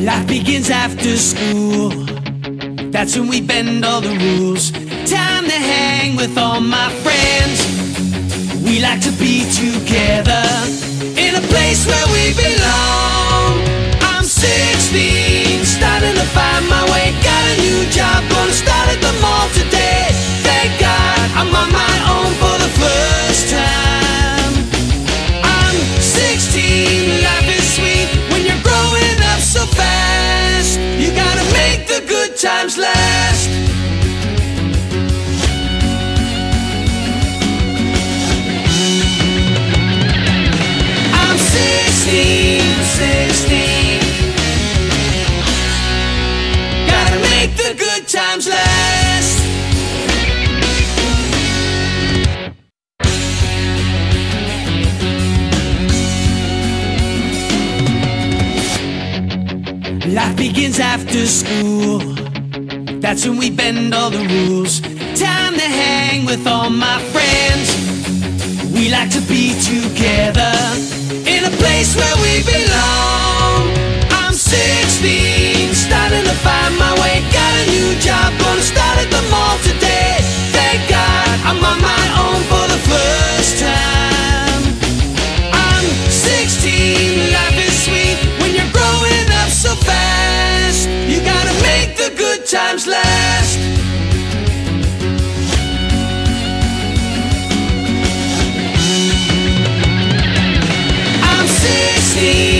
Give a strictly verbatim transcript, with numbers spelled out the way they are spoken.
Life begins after school. That's when we bend all the rules. Time to hang with all my friends. We like to be together in a place where we belong. I'm sixteen, starting to find my way. Got a new job, gonna start at the mall today. Thank God I'm on my own for the first time. I'm sixteen, life is sweet when you're growing up so fast. You gotta make the good times last. I'm sixteen, sixteen. Gotta make the good times last. Life begins after school. That's when we bend all the rules. Time to hang with all my friends. We like to be together in a place where we belong. I'm sixteen, starting to find my way. Got a new job, gonna start at the mall today. Thank God I'm on my own for the first time. I'm sixteen, life is sweet when you're growing up so fast. You gotta make the good times last. I'm sixteen.